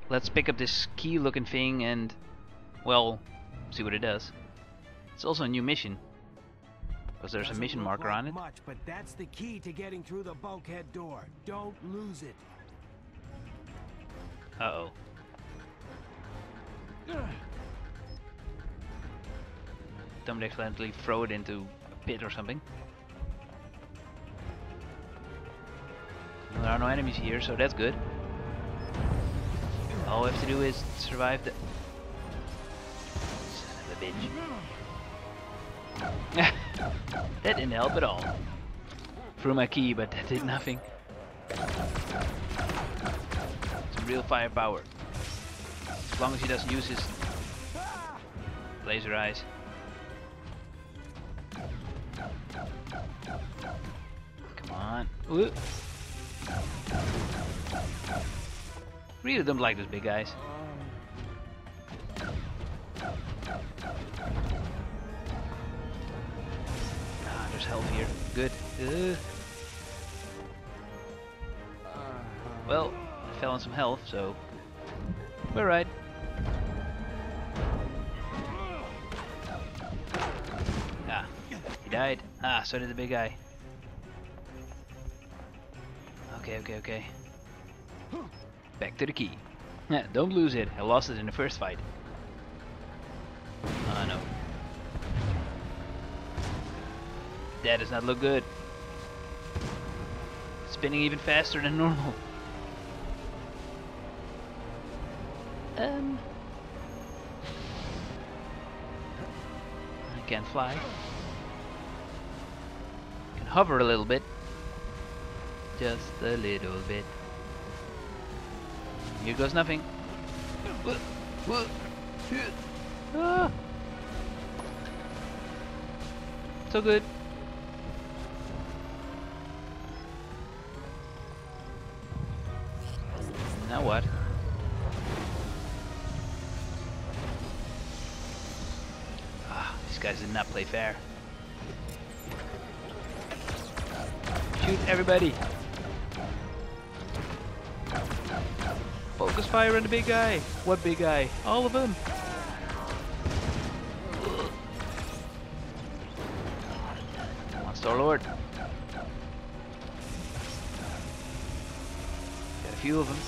let's pick up this key looking thing and, well, see what it does. It's also a new mission. Because there's a mission marker on it. Much, but that's the key to getting through the bulkhead door. Don't lose it. Uh-oh. Don't accidentally throw it into a pit or something. Well, there are no enemies here, so that's good. All we have to do is survive the... Son of a bitch. That didn't help at all. Threw my key, but that did nothing. Some real firepower. As long as he doesn't use his laser eyes. Come on. Ooh. Really don't like those big guys. Ah, there's health here. Good. Well, I fell on some health, so we're right. Ah, he died. Ah, so did the big guy. Okay. Back to the key. Don't lose it. I lost it in the first fight. Oh no. That does not look good. Spinning even faster than normal. I can't fly. I can hover a little bit. Just a little bit. Here goes nothing. Ah. So good. Now what? Ah, these guys did not play fair. Shoot everybody! Focus fire on the big guy! What big guy? All of them! Come on, Star-Lord! Got a few of them.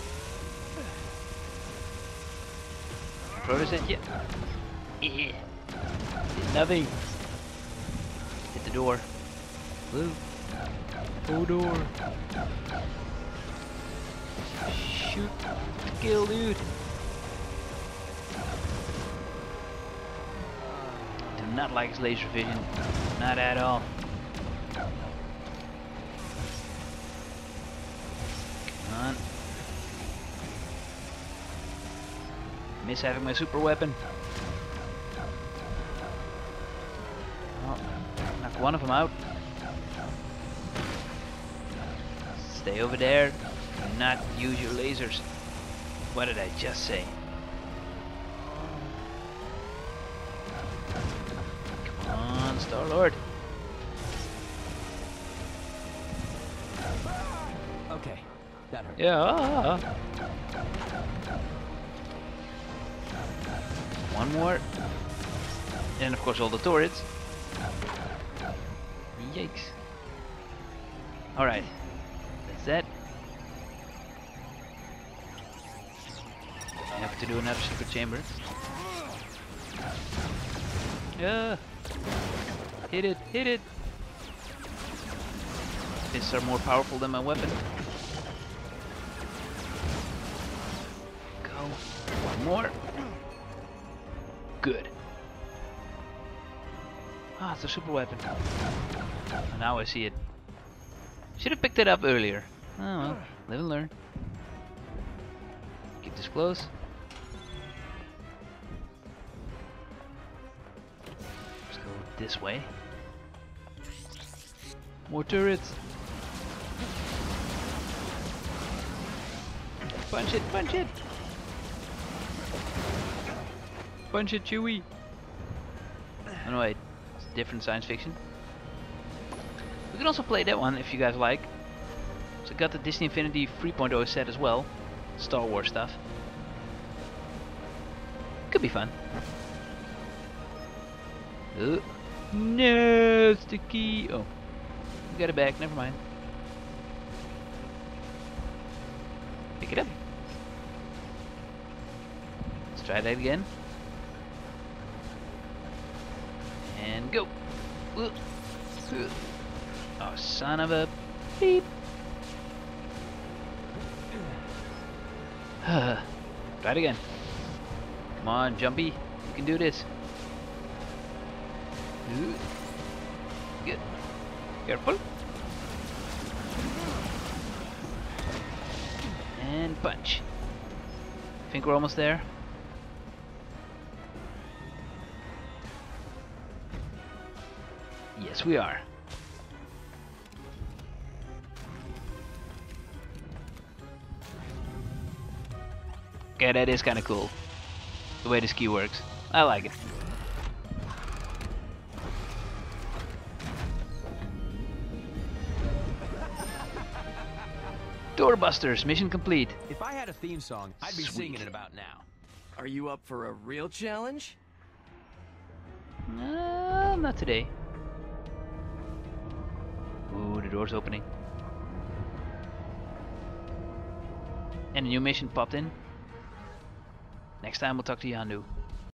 Throw this at you. Yeah. Did nothing. Hit the door. Blue. Oh, door. Shoot. Kill, dude. Do not like his laser vision. Not at all. Come on. Miss having my super weapon. Oh, knock one of them out. Stay over there. Do not use your lasers. What did I just say? Come on, Star-Lord. Okay, that hurt. Yeah. One more. And of course all the turrets. Yikes. Alright. That's that. I have to do another secret chamber. Yeah. Hit it, hit it. Fists are more powerful than my weapon. Go. One more. Good. Ah, it's a super weapon. And now I see it. Should have picked it up earlier. Oh well, live and learn. Keep this close. Let's go this way. More turrets. Punch it, punch it! Punch it, Chewie! Oh no, wait. It's different science fiction. We can also play that one if you guys like. So I got the Disney Infinity 3.0 set as well. Star Wars stuff. Could be fun. No, it's the key. Oh, we got it back. Never mind. Pick it up. Let's try that again. And go. Oh, son of a beep. Try it again. Come on, Jumpy. You can do this. Good. Careful. And punch. Think we're almost there? Yes, we are. Okay, that is kind of cool. The way this key works. I like it. Doorbusters, mission complete. If I had a theme song, I'd be singing it about now. Are you up for a real challenge? Not today. Ooh, the door's opening. And a new mission popped in. Next time we'll talk to Yondu.